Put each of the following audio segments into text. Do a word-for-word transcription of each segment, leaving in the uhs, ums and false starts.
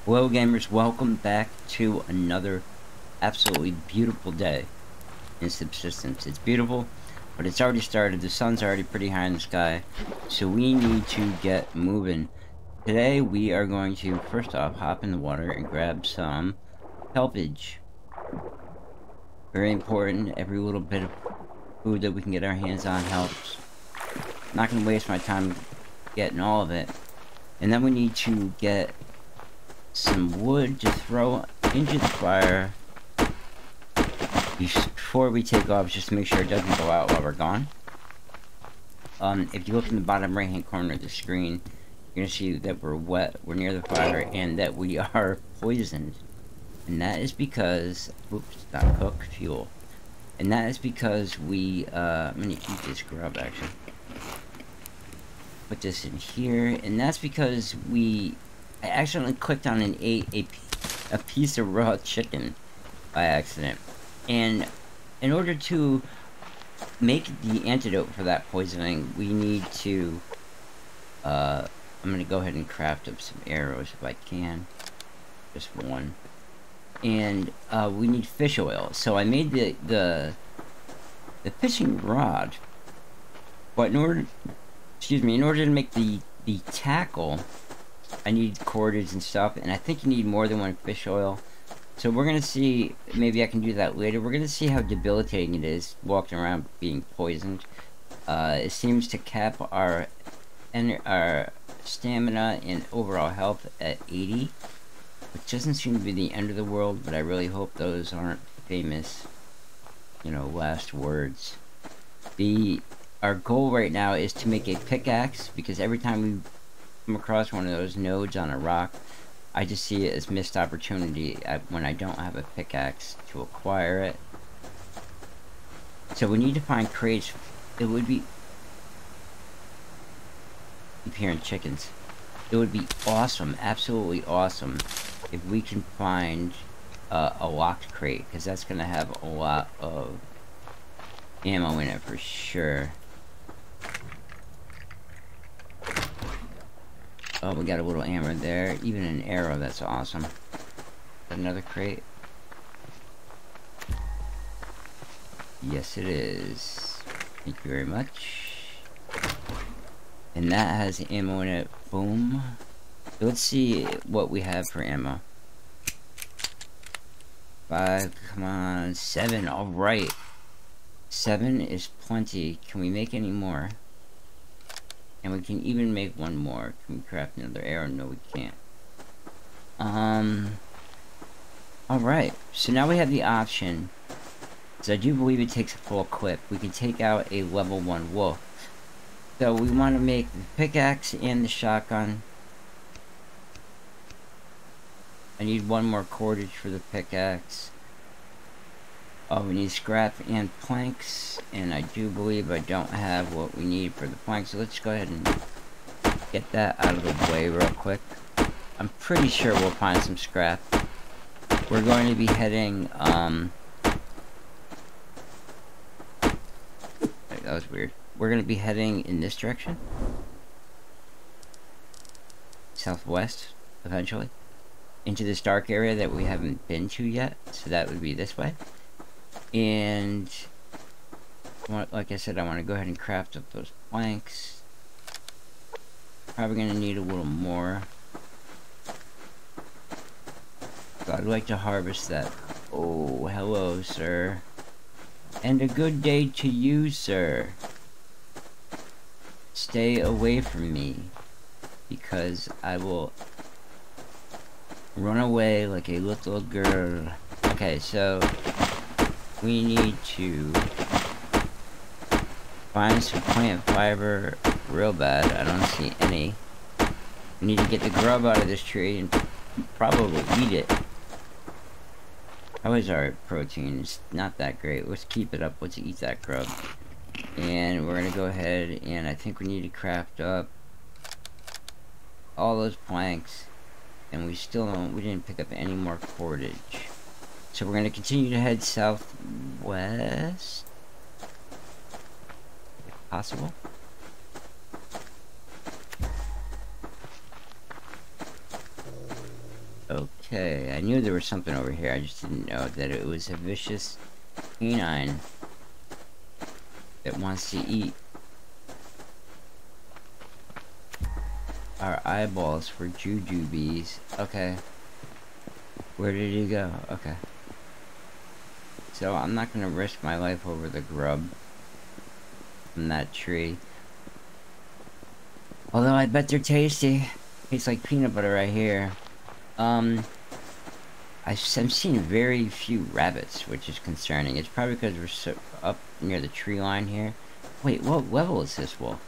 Hello gamers, welcome back to another absolutely beautiful day in Subsistence. It's beautiful, but it's already started. The sun's already pretty high in the sky, so we need to get moving. Today we are going to, first off, hop in the water and grab some helpage. Very important. Every little bit of food that we can get our hands on helps. Not going to waste my time getting all of it. And then we need to get some wood to throw into the fire before we take off, just to make sure it doesn't go out while we're gone. Um, if you look in the bottom right hand corner of the screen, you're gonna see that we're wet, we're near the fire, and that we are poisoned. And that is because, oops, not cook, fuel. And that is because we, uh, I'm gonna eat this grub actually. Put this in here, and that's because we, I accidentally clicked on and ate a, a piece of raw chicken by accident. And in order to make the antidote for that poisoning, we need to, uh, I'm gonna go ahead and craft up some arrows if I can. Just one. And, uh, we need fish oil. So I made the, the, the fishing rod, but in order, excuse me, in order to make the, the tackle, I need cordage and stuff, and I think you need more than one fish oil. So we're gonna see, maybe I can do that later. We're gonna see how debilitating it is walking around being poisoned. Uh, it seems to cap our, our stamina and overall health at eighty, which doesn't seem to be the end of the world, but I really hope those aren't famous, you know, last words. The, our goal right now is to make a pickaxe, because every time we come across one of those nodes on a rock, I just see it as missed opportunity at, when I don't have a pickaxe to acquire it. So we need to find crates. It would be, keep hearing chickens. It would be awesome, absolutely awesome, if we can find uh, a locked crate, because that's going to have a lot of ammo in it for sure. Oh, we got a little ammo there. Even an arrow, that's awesome. Another crate? Yes, it is. Thank you very much. And that has ammo in it. Boom. So let's see what we have for ammo. Five, come on. Seven, alright. Seven is plenty. Can we make any more? And we can even make one more. Can we craft another arrow? No, we can't. Um. Alright. So now we have the option. So I do believe it takes a full equip. We can take out a level one wolf. So we want to make the pickaxe and the shotgun. I need one more cordage for the pickaxe. Oh, we need scrap and planks, and I do believe I don't have what we need for the planks, so let's go ahead and get that out of the way real quick. I'm pretty sure we'll find some scrap. We're going to be heading, um... wait, that was weird. We're going to be heading in this direction. Southwest, eventually. Into this dark area that we haven't been to yet, so that would be this way. And like I said, I want to go ahead and craft up those planks. Probably going to need a little more. So I'd like to harvest that. Oh, hello, sir. And a good day to you, sir. Stay away from me, because I will run away like a little girl. Okay, so we need to find some plant fiber real bad. I don't see any. We need to get the grub out of this tree and probably eat it. How is our protein? It's not that great. Let's keep it up. Let's eat that grub. And we're gonna go ahead, and I think we need to craft up all those planks. And we still don't, we didn't pick up any more cordage. So we're going to continue to head southwest, if possible. Okay, I knew there was something over here. I just didn't know that it was a vicious canine that wants to eat our eyeballs for jujubes. Okay. Where did he go? Okay. So I'm not gonna risk my life over the grub from that tree. Although I bet they're tasty. Tastes like peanut butter right here. Um, I'm seeing very few rabbits, which is concerning. It's probably because we're so up near the tree line here. Wait, what level is this wolf?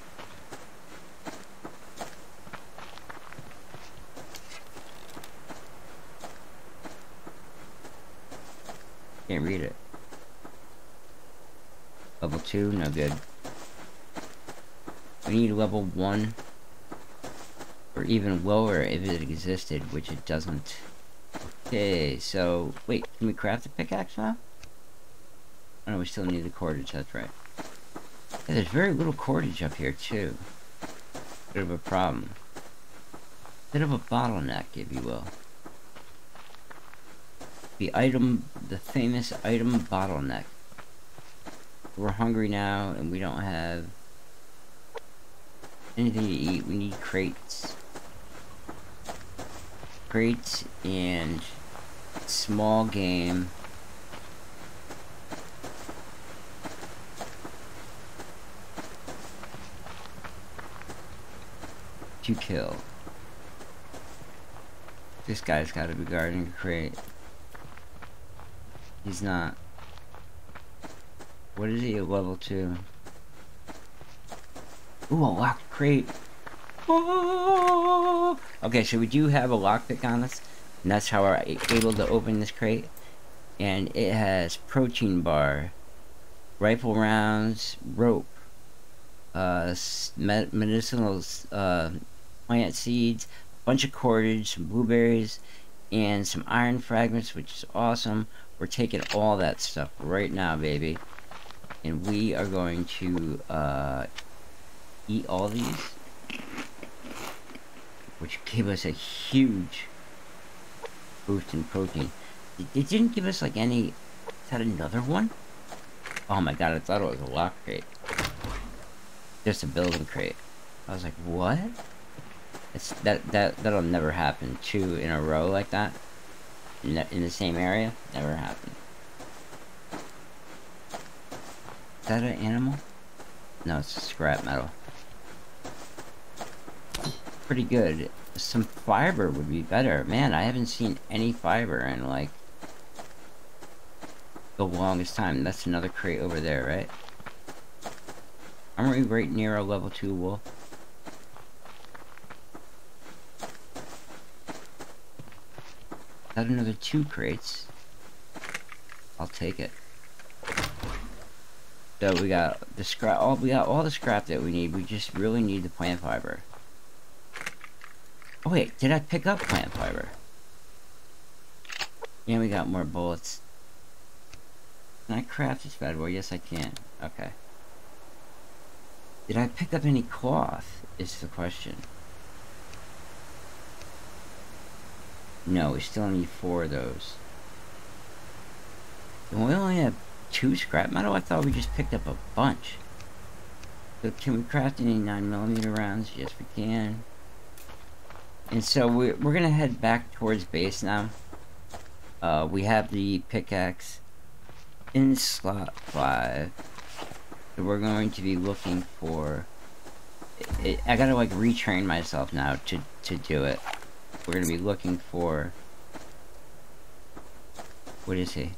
Can't read it. Level two, no good. We need level one. Or even lower if it existed, which it doesn't. Okay, so... Wait, can we craft a pickaxe now? Oh no, we still need the cordage, that's right. Yeah, there's very little cordage up here, too. Bit of a problem. Bit of a bottleneck, if you will. The item... The famous item bottleneck. We're hungry now, and we don't have anything to eat. We need crates. Crates and small game. To kill. This guy's gotta be guarding a crate. He's not. What is he at level two? Ooh, a locked crate. Oh! Okay, so we do have a lockpick on us, and that's how we're able to open this crate. And it has protein bar, rifle rounds, rope, uh, medicinal uh, plant seeds, bunch of cordage, some blueberries, and some iron fragments, which is awesome. We're taking all that stuff right now, baby. And we are going to uh, eat all these, which gave us a huge boost in protein. It didn't give us like any. Is that another one? Oh my god, I thought it was a lock crate. Just a building crate. I was like, what? It's that that that'll never happen. Two in a row like that in the, in the same area, never happened. Is that an animal? No, it's scrap metal. Pretty good. Some fiber would be better. Man, I haven't seen any fiber in like the longest time. That's another crate over there, right? Aren't we right near a level two wolf? Is that another two crates? I'll take it. So we got the scrap. All we got all the scrap that we need. We just really need the plant fiber. Oh wait, did I pick up plant fiber? Yeah, we got more bullets. Can I craft this bad boy? Yes, I can. Okay. Did I pick up any cloth? Is the question. No, we still need four of those. And we only have two scrap metal? I thought we just picked up a bunch. So can we craft any nine millimeter rounds? Yes, we can. And so we're, we're gonna head back towards base now. Uh, we have the pickaxe in slot five. So we're going to be looking for... It, it, I gotta like retrain myself now to, to do it. We're gonna be looking for... What is he?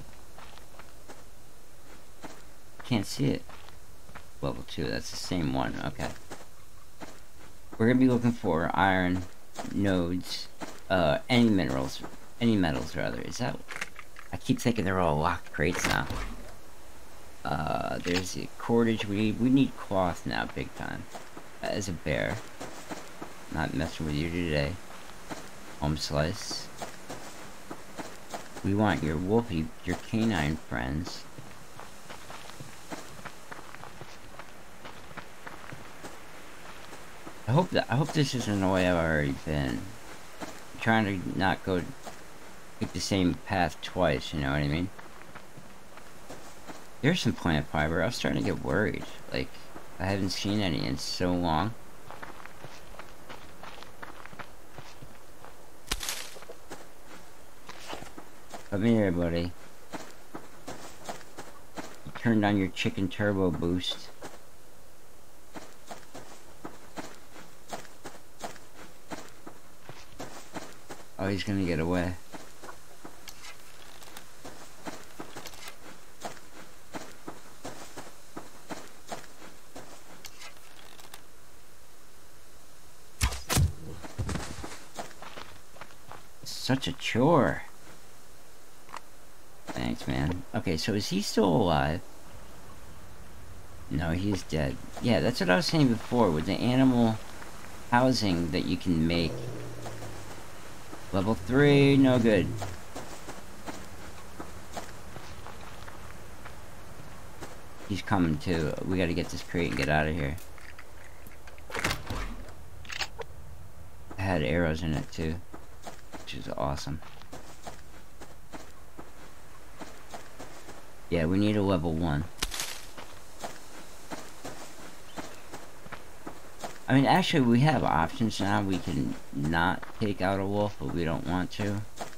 Can't see it. Level two, that's the same one, okay. We're gonna be looking for iron, nodes, uh, any minerals, any metals rather. Is that... I keep thinking they're all locked crates now. Uh, there's the cordage. We need, we need cloth now, big time. As a bear. Not messing with you today. Home slice. We want your wolfie, your canine friends. I hope that I hope this isn't the way I've already been. I'm trying to not go take the same path twice, you know what I mean? There's some plant fiber. I was starting to get worried. Like, I haven't seen any in so long. Come here, buddy. You turned on your chicken turbo boost. Oh, he's gonna get away. Such a chore. Thanks, man. Okay, so is he still alive? No, he's dead. Yeah, that's what I was saying before with the animal housing that you can make. Level three, no good. He's coming too. We gotta get this crate and get out of here. I had arrows in it too, which is awesome. Yeah, we need a level one. I mean, actually, we have options now. We can not take out a wolf, but we don't want to.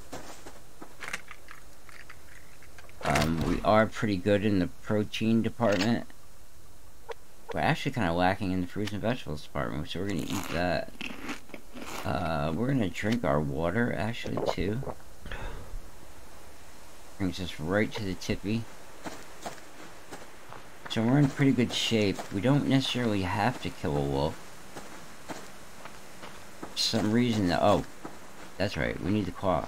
Um, we are pretty good in the protein department. We're actually kind of lacking in the fruits and vegetables department, so we're going to eat that. Uh, we're going to drink our water, actually, too. Brings us right to the tippy. So we're in pretty good shape. We don't necessarily have to kill a wolf. For some reason, the, oh, that's right, we need the cloth.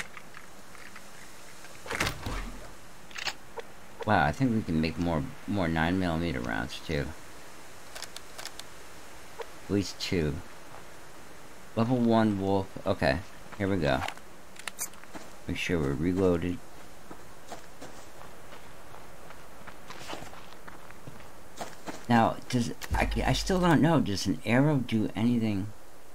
Wow, I think we can make more more nine millimeter rounds too. At least two. Level one wolf. Okay, here we go. Make sure we're reloaded. Now, does I, I still don't know. Does an arrow do anything?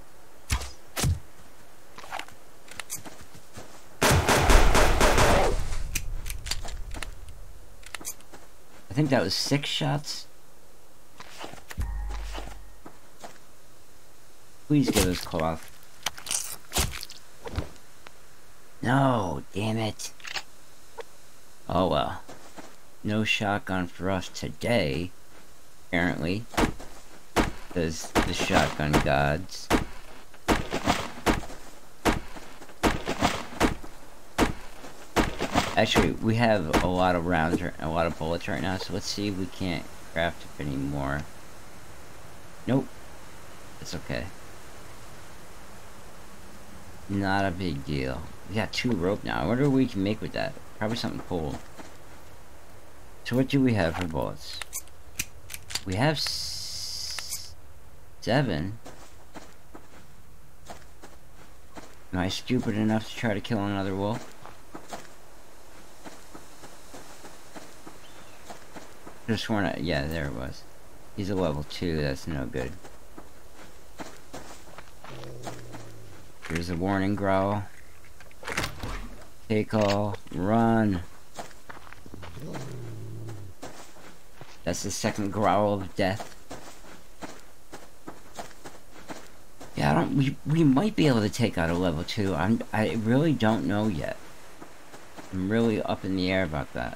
I think that was six shots. Please give us cloth. No, damn it. Oh well. No shotgun for us today, apparently. Because the shotgun gods. Actually, we have a lot of rounds, a lot of bullets right now, so let's see if we can't craft up any more. Nope. It's okay. Not a big deal. We got two rope now. I wonder what we can make with that. Probably something cool. So what do we have for bullets? We have s seven. Am I stupid enough to try to kill another wolf? Just sworn at, yeah, there it was. He's a level two, that's no good. Here's a warning growl. Take all, run. That's the second growl of death. Yeah, I don't, we, we might be able to take out a level two. I'm, I really don't know yet. I'm really up in the air about that.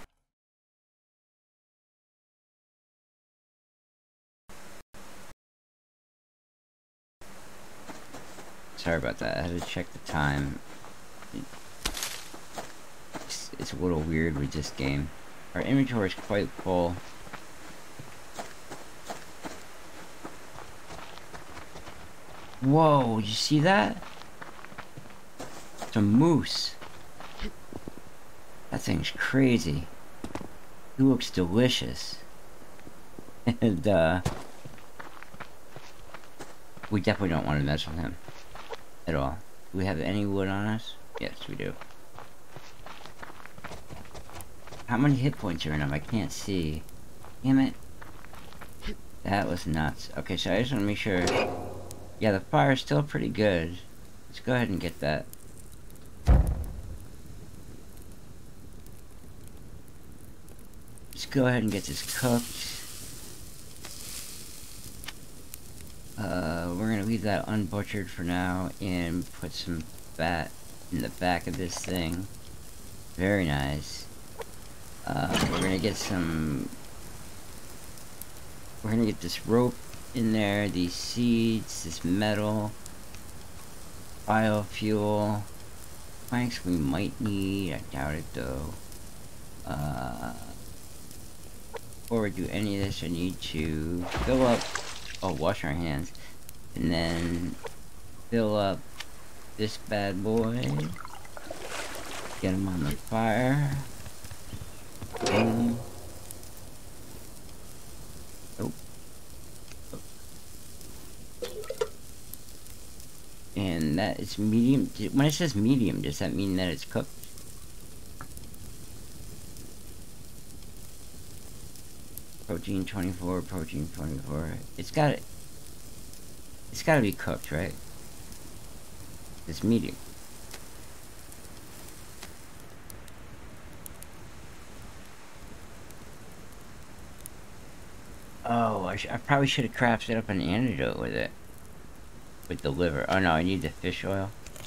Sorry about that, I had to check the time. It's, it's a little weird with this game. Our inventory is quite full. Whoa, you see that? It's a moose. That thing's crazy. He looks delicious. And, uh... we definitely don't want to mess with him. At all. Do we have any wood on us? Yes, we do. How many hit points are in him? I can't see. Damn it. That was nuts. Okay, so I just want to make sure... Yeah, the fire's still pretty good. Let's go ahead and get that. go ahead and get this cooked. Uh, we're gonna leave that unbutchered for now and put some fat in the back of this thing. Very nice. Uh, we're gonna get some... We're gonna get this rope in there, these seeds, this metal, biofuel, planks we might need, I doubt it though. Uh, before we do any of this, I need to fill up, oh, wash our hands, and then fill up this bad boy, get him on the fire, boom. Oh. And that is medium. When it says medium, does that mean that it's cooked? Protein twenty-four, protein twenty-four. It's got it. It's got to be cooked, right? It's medium. Oh, I, sh I probably should have crafted up an antidote with it. With the liver. Oh no, I need the fish oil.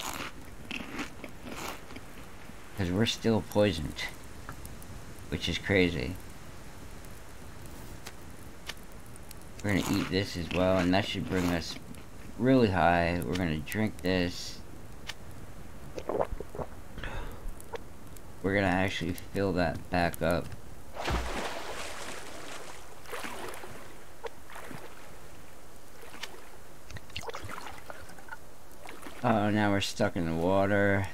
Because we're still poisoned. Which is crazy. We're gonna eat this as well, and that should bring us really high. We're gonna drink this. We're gonna actually fill that back up. Oh, now we're stuck in the water.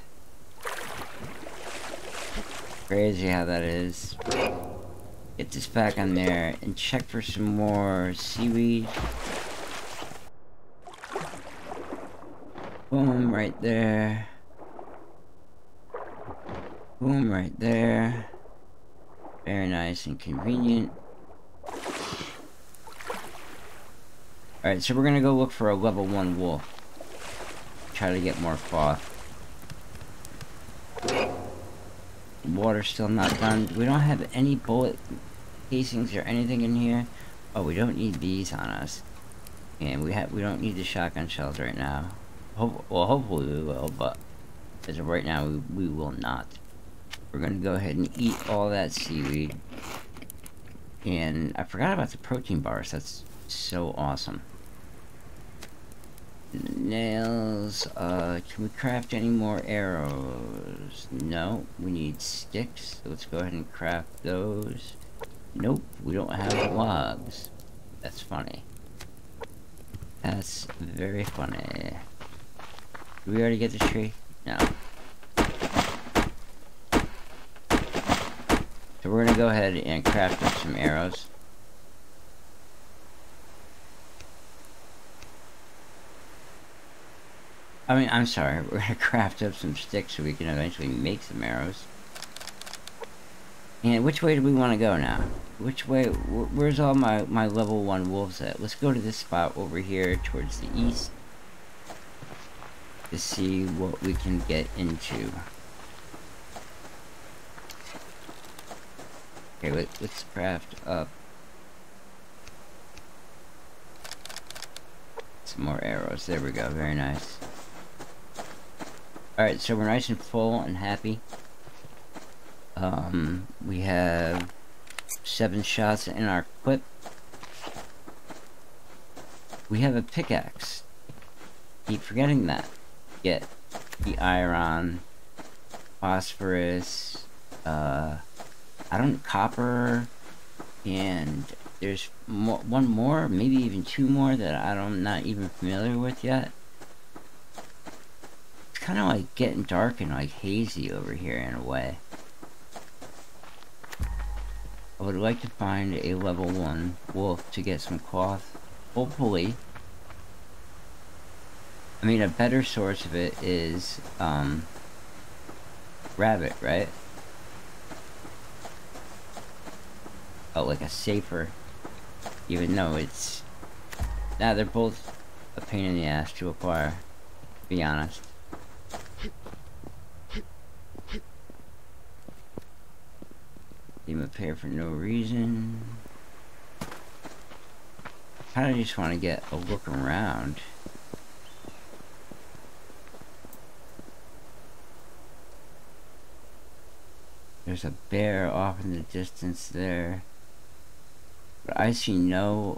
Crazy how that is. Get this back on there and check for some more seaweed. Boom, right there. Boom, right there. Very nice and convenient. Alright, so we're gonna go look for a level one wolf. Try to get more cloth. Water's still not done. We don't have any bullet casings or anything in here. Oh, we don't need these on us. And we have we don't need the shotgun shells right now. Hope, well, hopefully we will, but as of right now, we, we will not. We're gonna go ahead and eat all that seaweed. And I forgot about the protein bars. That's so awesome. Nails. Uh, can we craft any more arrows? No, we need sticks. So let's go ahead and craft those. Nope, we don't have logs. That's funny. That's very funny. Did we already get the tree? No. So we're gonna go ahead and craft up some arrows. I mean, I'm sorry, we're gonna craft up some sticks so we can eventually make some arrows. And which way do we want to go now? Which way, wh where's all my, my level one wolves at? Let's go to this spot over here towards the east. To see what we can get into. Okay, let, let's craft up some more arrows. There we go, very nice. Alright, so we're nice and full and happy. Um, we have seven shots in our clip. We have a pickaxe. Keep forgetting that. Get the iron, phosphorus, uh, I don't, copper, and there's mo one more, maybe even two more that I don't, I'm not even familiar with yet. It's kind of like getting dark and like hazy over here in a way. I would like to find a level one wolf to get some cloth. Hopefully. I mean, a better source of it is, um, rabbit, right? Oh, like a safer, even though it's, nah, they're both a pain in the ass to acquire, to be honest. Came up here for no reason. Kinda just want to get a look around. There's a bear off in the distance there. But I see no...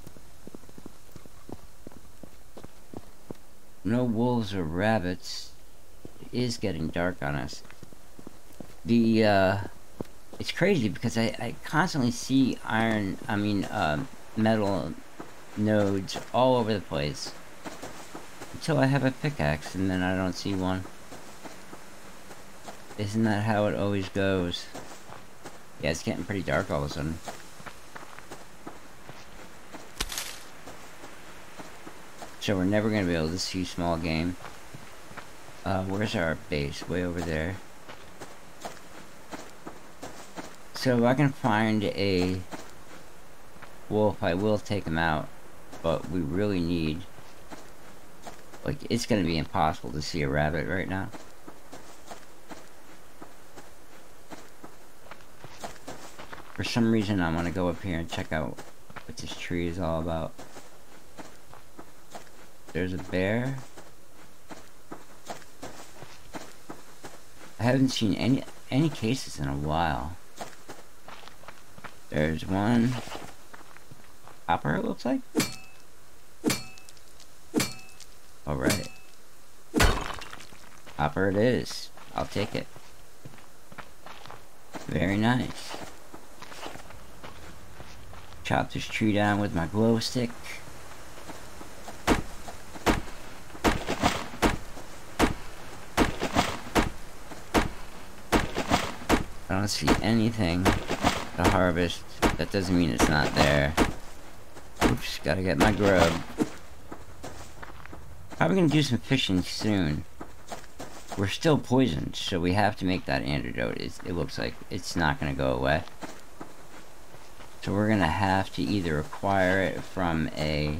no wolves or rabbits. It is getting dark on us. The, uh... it's crazy because I, I constantly see iron... I mean, uh, metal nodes all over the place. Until I have a pickaxe and then I don't see one. Isn't that how it always goes? Yeah, it's getting pretty dark all of a sudden. So we're never going to be able to see small game. Uh, where's our base? Way over there. So if I can find a wolf, I will take him out. But we really need... like, it's going to be impossible to see a rabbit right now. For some reason, I want to go up here and check out what this tree is all about. There's a bear. I haven't seen any any cases in a while. There's one. Hopper, it looks like. Alright. Hopper it is. I'll take it. Very nice. Chop this tree down with my glow stick. I don't see anything to harvest. That doesn't mean it's not there. Oops, gotta get my grub. Probably gonna do some fishing soon. We're still poisoned, so we have to make that antidote. It's, it looks like it's not gonna go away. So we're gonna have to either acquire it from a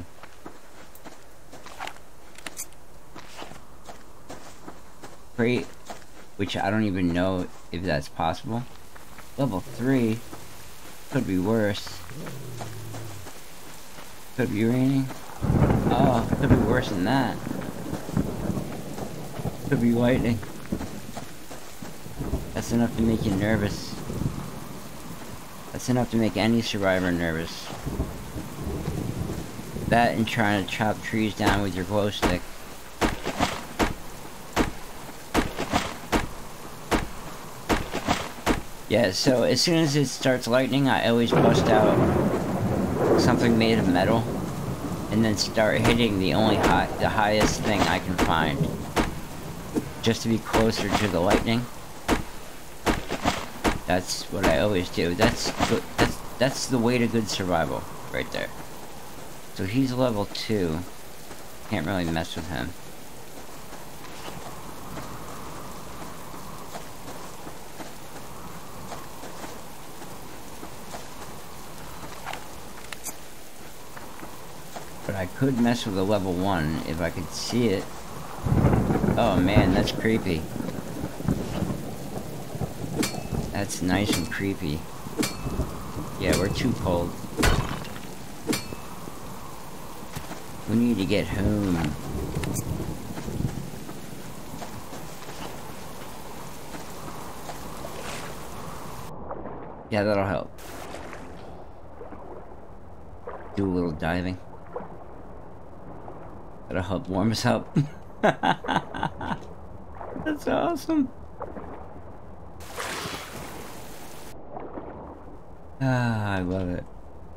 crate, which I don't even know if that's possible. Level three could be worse. Could be raining. Oh, could be worse than that. Could be lightning. That's enough to make you nervous. That's enough to make any survivor nervous. That and trying to chop trees down with your glow stick. Yeah, so as soon as it starts lightning, I always bust out something made of metal, and then start hitting the only high, the highest thing I can find, just to be closer to the lightning. That's what I always do. That's good. That's that's the way to good survival, right there. So he's level two. Can't really mess with him. But I could mess with a level one if I could see it. Oh man, that's creepy. That's nice and creepy. Yeah, we're too cold. We need to get home. Yeah, that'll help. Do a little diving. That'll help warm us up. That's awesome. Ah, I love it.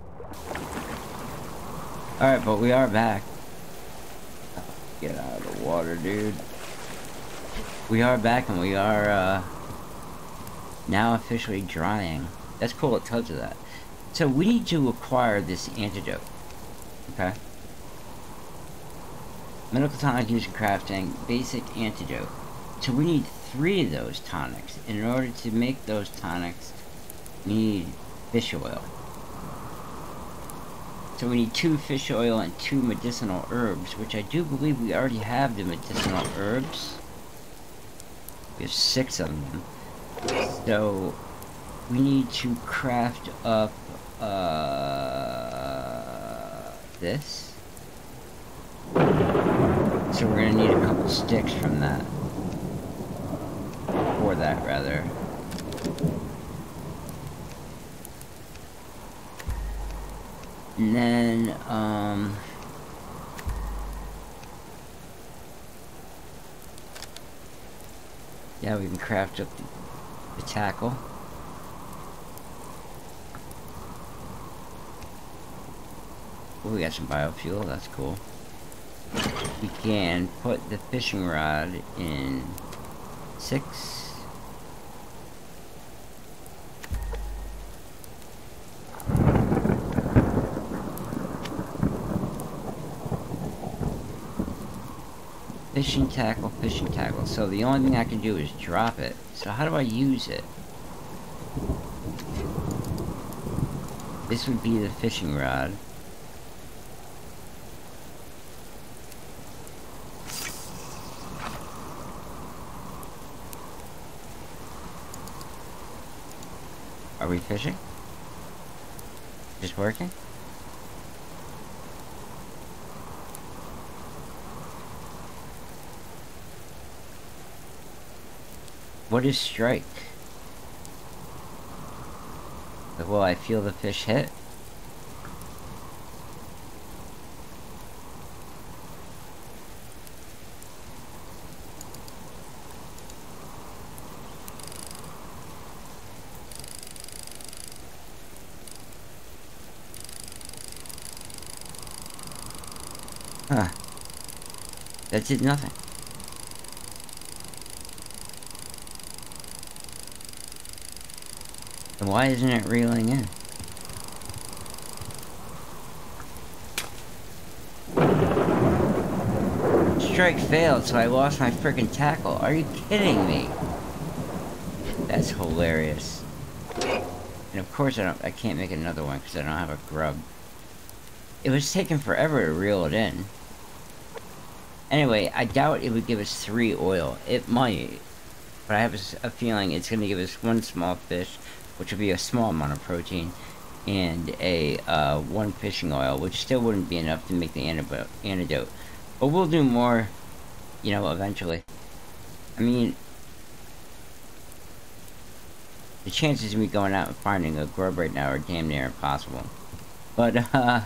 Alright, but we are back. Get out of the water, dude. We are back and we are, uh, now officially drying. That's cool, it tells you that. So we need to acquire this antidote. Okay? Medical tonic used in crafting, basic antidote. So we need three of those tonics. And in order to make those tonics, we need fish oil. So we need two fish oil and two medicinal herbs, which I do believe we already have the medicinal herbs. We have six of them. So we need to craft up uh, this. So we're gonna need a couple sticks from that. For that, rather. And then, um... yeah, we can craft up the, the tackle. Oh, we got some biofuel, that's cool. We can put the fishing rod in six. Fishing tackle, fishing tackle. So the only thing I can do is drop it. So how do I use it? This would be the fishing rod. Are we fishing? Just working? What is strike? Will I feel the fish hit? Huh. That did nothing. And why isn't it reeling in? Strike failed, so I lost my freaking tackle. Are you kidding me? That's hilarious. And of course I don't I can't make another one because I don't have a grub. It was taking forever to reel it in. Anyway, I doubt it would give us three oil. It might. But I have a feeling it's going to give us one small fish, which would be a small amount of protein, and a uh, one fishing oil, which still wouldn't be enough to make the antidote. But we'll do more, you know, eventually. I mean, the chances of me going out and finding a grub right now are damn near impossible. But, uh...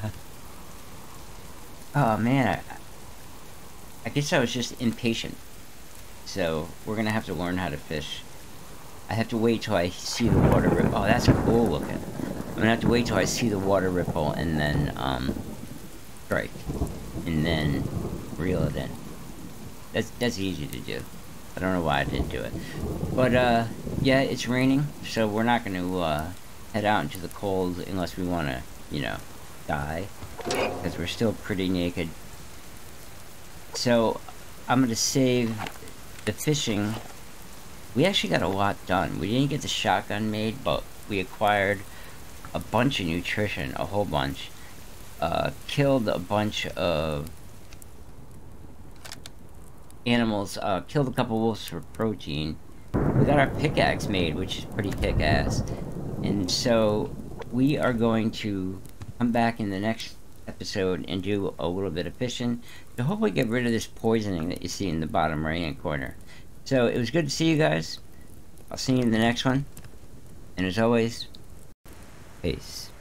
oh, man, I, I guess I was just impatient. So, we're gonna have to learn how to fish. I have to wait till I see the water ripple. Oh, that's cool looking. I'm gonna have to wait till I see the water ripple and then, um, strike. And then reel it in. That's, that's easy to do. I don't know why I didn't do it. But, uh, yeah, it's raining, so we're not gonna, uh, head out into the cold unless we wanna, you know, die. Because we're still pretty naked. So, I'm gonna save the fishing. We actually got a lot done. We didn't get the shotgun made, but we acquired a bunch of nutrition, a whole bunch. Uh, killed a bunch of animals, uh, killed a couple wolves for protein. We got our pickaxe made, which is pretty kick-ass. And so, we are going to come back in the next episode and do a little bit of fishing to hopefully get rid of this poisoning that you see in the bottom right hand corner. So it was good to see you guys. I'll see you in the next one, and as always, peace.